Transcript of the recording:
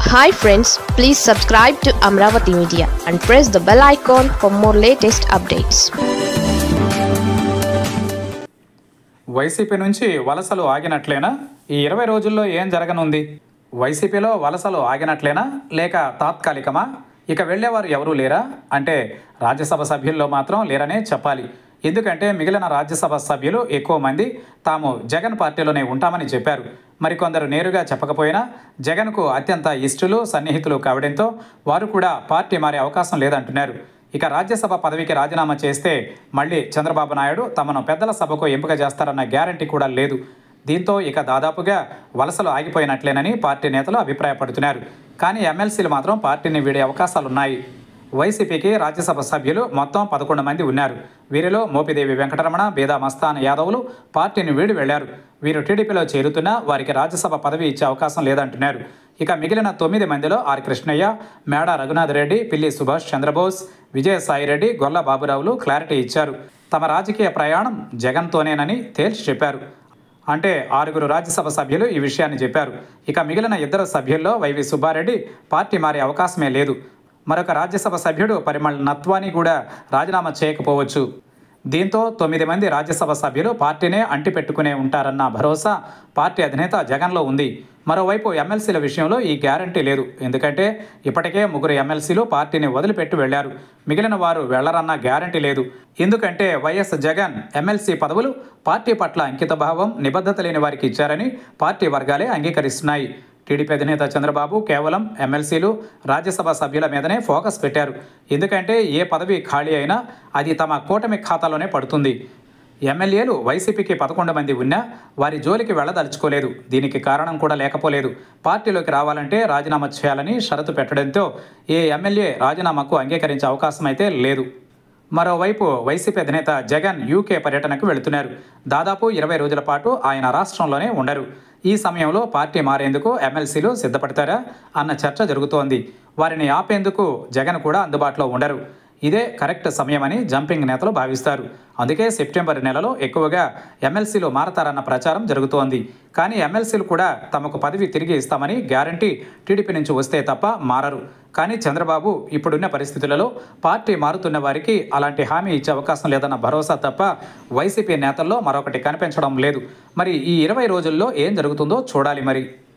Hi friends, please subscribe to Amravati Media and press the bell icon for more latest updates. YCP నుంచి వలసలు ఆగినట్లేనా? ఈ 20 రోజుల్లో ఏం జరగనుంది? వైసీపీలో వలసలు ఆగినట్లేనా లేక తాత్కాలికమా? ఇక వెళ్ళేవారు ఎవరూ లేరా? అంటే రాజ్యసభ సభ్యుల్లో మాత్రం లేరనే చెప్పాలి. ఎందుకంటే మిగిలిన రాజ్యసభ సభ్యులు ఎక్కువ మంది తాము జగన్ పార్టీలోనే ఉంటామని చెప్పారు. మరికొందరు నేరుగా చెప్పకపోయినా జగన్కు అత్యంత ఇష్టలు సన్నిహితులు కావడంతో వారు కూడా పార్టీ మారే అవకాశం లేదంటున్నారు. ఇక రాజ్యసభ పదవికి రాజీనామా చేస్తే మళ్ళీ చంద్రబాబు నాయుడు తమను పెద్దల సభకు ఎంపిక చేస్తారన్న గ్యారంటీ కూడా లేదు. దీంతో ఇక దాదాపుగా వలసలు ఆగిపోయినట్లేనని పార్టీ నేతలు అభిప్రాయపడుతున్నారు. కానీ ఎమ్మెల్సీలు మాత్రం పార్టీని వీడే అవకాశాలున్నాయి. వైసీపీకి రాజ్యసభ సభ్యులు మొత్తం 11 మంది ఉన్నారు. వీరిలో మోపిదేవి వెంకటరమణ, బేదా మస్తాన్ యాదవ్లు పార్టీని వీడి వెళ్లారు. వీరు టీడీపీలో చేరుతున్నా వారికి రాజ్యసభ పదవి ఇచ్చే అవకాశం లేదంటున్నారు. ఇక మిగిలిన 9 మందిలో ఆర్ కృష్ణయ్య, మేడా రఘునాథ్ రెడ్డి, పిల్లి సుభాష్ చంద్రబోస్, విజయసాయిరెడ్డి, గొల్ల బాబురావులు క్లారిటీ ఇచ్చారు. తమ రాజకీయ ప్రయాణం జగన్తోనేనని తేల్చి చెప్పారు. అంటే 6 రాజ్యసభ సభ్యులు ఈ విషయాన్ని చెప్పారు. ఇక మిగిలిన 2 సభ్యుల్లో వైవి సుబ్బారెడ్డి పార్టీ మారే అవకాశమే లేదు. మరొక రాజ్యసభ సభ్యుడు పరిమళ్ నత్వానీ కూడా రాజీనామా చేయకపోవచ్చు. దీంతో 9 మంది రాజ్యసభ సభ్యులు పార్టీనే అంటిపెట్టుకునే ఉంటారన్న భరోసా పార్టీ అధినేత జగన్లో ఉంది. మరోవైపు ఎమ్మెల్సీల విషయంలో ఈ గ్యారంటీ లేదు. ఎందుకంటే ఇప్పటికే 3 ఎమ్మెల్సీలు పార్టీని వదిలిపెట్టి వెళ్లారు. మిగిలిన వారు వెళ్లరన్న గ్యారంటీ లేదు. ఎందుకంటే వైఎస్ జగన్ ఎమ్మెల్సీ పదవులు పార్టీ పట్ల అంకితభావం, నిబద్ధత లేని వారికి ఇచ్చారని పార్టీ వర్గాలే అంగీకరిస్తున్నాయి. టీడీపీ అధినేత చంద్రబాబు కేవలం ఎమ్మెల్సీలు, రాజ్యసభ సభ్యుల మీదనే ఫోకస్ పెట్టారు. ఎందుకంటే ఏ పదవి ఖాళీ అయినా అది తమ కూటమి ఖాతాలోనే పడుతుంది. ఎమ్మెల్యేలు వైసీపీకి 11 మంది ఉన్నా వారి జోలికి వెళ్లదలుచుకోలేదు. దీనికి కారణం కూడా లేకపోలేదు. పార్టీలోకి రావాలంటే రాజీనామా చేయాలని షరతు పెట్టడంతో ఏ ఎమ్మెల్యే రాజీనామాకు అంగీకరించే అవకాశం అయితే లేదు. మరోవైపు వైసీపీ అధినేత జగన్ యూకే పర్యటనకు వెళుతున్నారు. దాదాపు 20 రోజుల పాటు ఆయన రాష్ట్రంలోనే ఉండరు. ఈ సమయంలో పార్టీ మారేందుకు ఎమ్మెల్సీలు సిద్ధపడతారా అన్న చర్చ జరుగుతోంది. వారిని ఆపేందుకు జగన్ కూడా అందుబాటులో ఉండరు. ఇదే కరెక్ట్ సమయమని జంపింగ్ నేతలు భావిస్తారు. అందుకే సెప్టెంబర్ నెలలో ఎక్కువగా ఎమ్మెల్సీలు మారతారన్న ప్రచారం జరుగుతోంది. కానీ ఎమ్మెల్సీలు కూడా తమకు పదవి తిరిగి ఇస్తామని గ్యారంటీ టీడీపీ నుంచి వస్తే తప్ప మారరు. కానీ చంద్రబాబు ఇప్పుడున్న పరిస్థితులలో పార్టీ మారుతున్న వారికి అలాంటి హామీ ఇచ్చే అవకాశం లేదన్న భరోసా తప్ప వైసీపీ నేతల్లో మరొకటి కనిపించడం లేదు. మరి ఈ 20 రోజుల్లో ఏం జరుగుతుందో చూడాలి మరి.